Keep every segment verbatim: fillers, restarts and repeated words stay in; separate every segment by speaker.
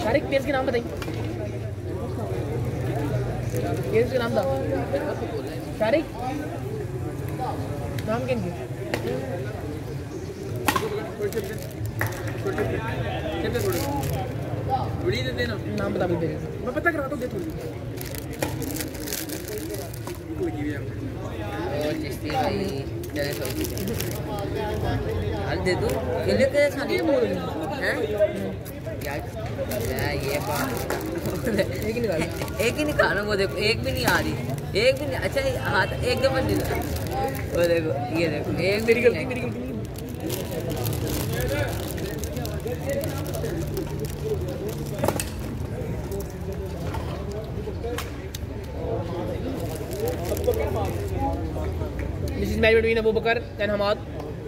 Speaker 1: Tariq page के नाम बताइए, पेज के नाम था तारिक, नाम क्या है? नाम बता भी पेज, मैं पता करा तो दे थोड़ी
Speaker 2: दे दो खेले के साथ बोल हैं यार ये बात
Speaker 1: एक ही निकाल
Speaker 2: एक ही निकालो वो देखो एक भी नहीं आ रही एक भी नहीं अच्छा हाथ एक दो मिनट वो देखो ये देखो एक
Speaker 1: मेरी गलती मेरी गलती This is match between Abu Bakar and Hamad.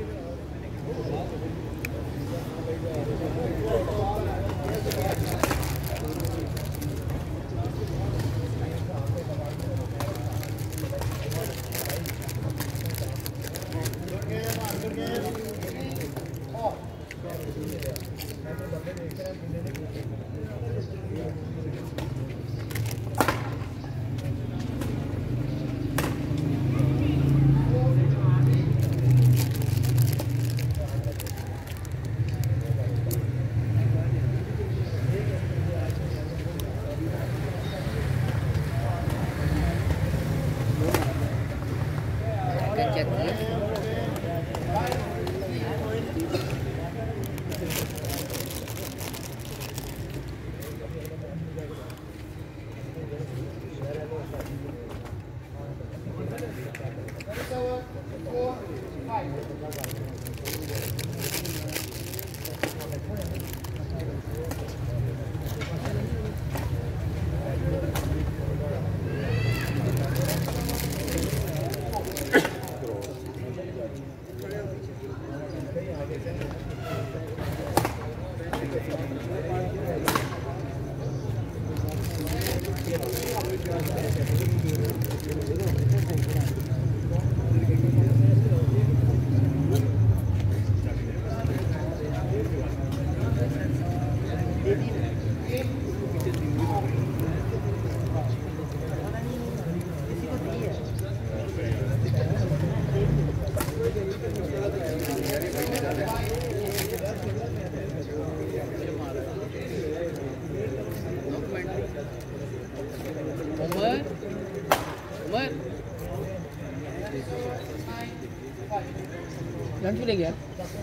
Speaker 1: Lunch मिलेगी यार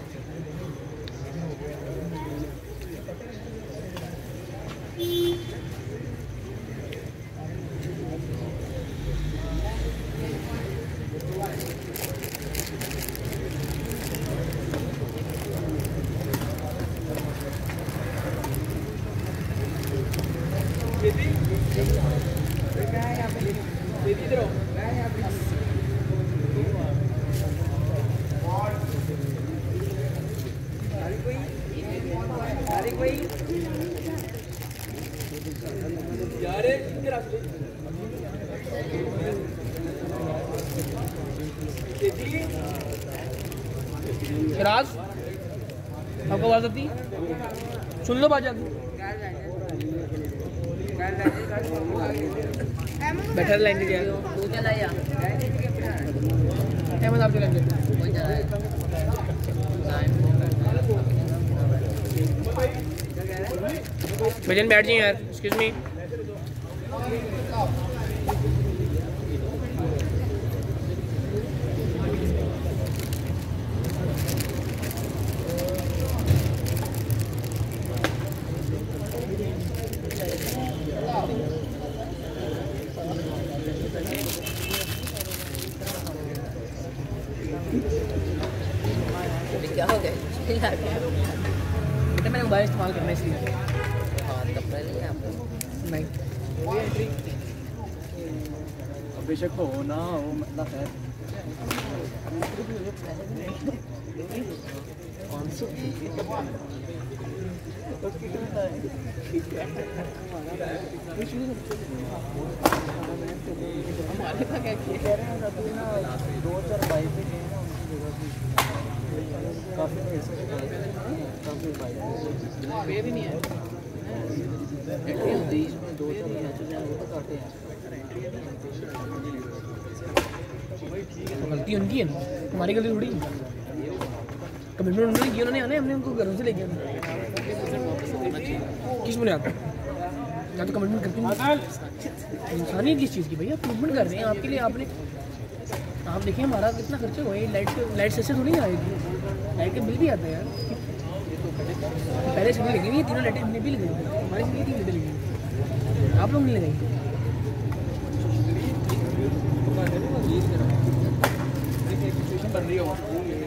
Speaker 1: राज आपको आवाज आती सुन लो बाजा बैठा लाइन के अहमद आप चलेंगे भजन बैठ जाइए यार एक्सक्यूज मी
Speaker 2: क्या हो गया
Speaker 1: बेटा मैंने मोबाइल इस्तेमाल करना इसलिए
Speaker 2: हाँ तब पहले आप
Speaker 1: नहीं
Speaker 3: बेशक हो ना हो मतलब है
Speaker 1: हमारे था क्या किया
Speaker 3: दो चार बाइक पे गए ना उनकी जगह काफ़ी काफ़ी बाइक
Speaker 1: भी नहीं है
Speaker 3: बीच में दो चार मैचेस हैं वो तो काटे हैं।
Speaker 1: गलती उनकी है ना, हमारी गलती थोड़ी है। कमिटमेंट उन्होंने की, उन्होंने आने, हमने उनको घरों से लेके आना। किस बुनियाद पर? या तो कमिटमेंट करती नहीं, इंसानियत किस चीज़ की भैया? कमिटमेंट कर रहे हैं आपके लिए। आपने आप देखिए हमारा कितना खर्चा हुआ है। लाइट लाइट से थोड़ी ना आएगी, लाइट का बिल भी आता है यार। पहले से भी लगेंगे, तीनों लाइटें हमने भी लगाई, हमारी से तीन लाइटें लगेंगी, आप लोग नहीं लगाएंगे।
Speaker 4: बन रही हो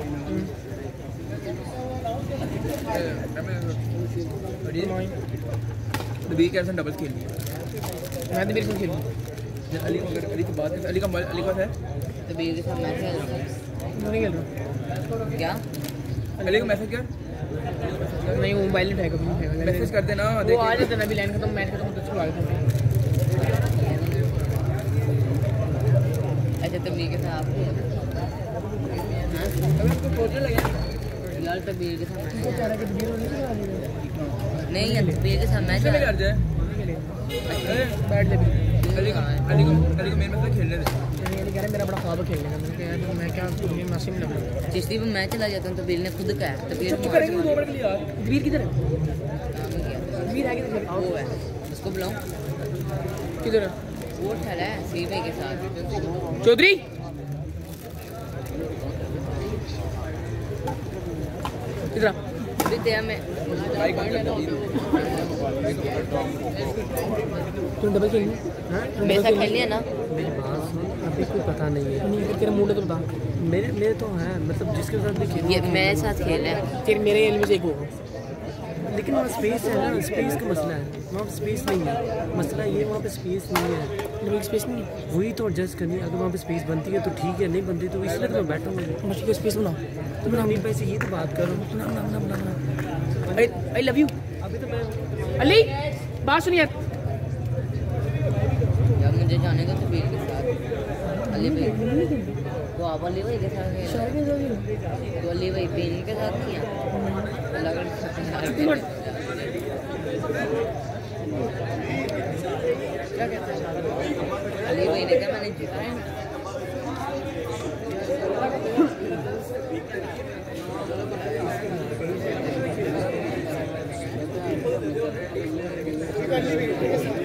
Speaker 4: बीर कैसे डबल खेल लिया।
Speaker 1: मैं तो बीर से खेलूँ।
Speaker 4: अली को अली की बात अली का अली का है
Speaker 2: तो बीर के साथ मैं खेल
Speaker 1: नहीं खेल रहा
Speaker 2: क्या
Speaker 4: अली को मैसेज कर
Speaker 1: नहीं, वो मोबाइल नहीं उठाएगा, कभी नहीं उठाएगा।
Speaker 4: मैसेज कर देना।
Speaker 1: वो आ जाता है ना, अभी लाइन खत्म, मैच खत्म होता है, उसको आ जाता है।
Speaker 2: अच्छा तो बीर के साथ आप यार तो बीर के साथ नहीं है, बीर के साथ मैच
Speaker 4: कर जाए।
Speaker 1: बैठ ले भी।
Speaker 4: अली को अली को अली को मेरे मतलब खेलने दे।
Speaker 1: ये कह रहे मेरा बड़ा ख्वाब है खेलने का। मैंने कहा यार मैं क्या तुम्हें मौसम लग रहा है।
Speaker 2: चिश्ती पे मैं चला जाता हूँ तो बीर ने खुद कहा तो बीर
Speaker 1: चुप करेंगे दो मिनट के लिए यार। वीर किधर है? वीर है किधर?
Speaker 2: वो है उसको बुलाऊं
Speaker 1: किधर है?
Speaker 2: वो ठहरा है सी भाई के साथ
Speaker 1: चौधरी किधर?
Speaker 2: भी तेरा मैं
Speaker 1: तुम डबल खेलनी? हाँ
Speaker 2: मेरे साथ खेलनी है ना।
Speaker 3: मेरी बात सुन, अभी कोई पता नहीं है।
Speaker 1: नहीं, तेरा मूड है तो बता।
Speaker 3: मेरे मेरे तो है, मतलब जिसके साथ भी खेल
Speaker 2: ये मेरे साथ खेल है
Speaker 1: तेरे मेरे एल में से एक होगा।
Speaker 3: लेकिन वहाँ स्पेस है ना, स्पेस का मसला है। वहाँ पे स्पेस नहीं है, मसला ये वहाँ पे स्पेस नहीं है।
Speaker 1: डबल स्पेस नहीं है।
Speaker 3: वही तो एडजस्ट करनी है। अगर वहाँ पे स्पेस बनती है तो ठीक है, नहीं बनती तो इसलिए तो मैं बैठा हूँ।
Speaker 1: मुझे को स्पेस बना।
Speaker 3: तुम ना मेरे पैसे ये तो बात करो।
Speaker 1: बना बना बना बना बना। I love you.
Speaker 3: अभी तो मैं
Speaker 1: अली बात सुनिए।
Speaker 2: यार मुझे जाने का तो बीर के साथ अली भाई तो आप अली भाई के साथ खेल तो अली भाई बीर के साथ नहीं है अलग अली भाई ने कहा मैंने जीता है
Speaker 1: कर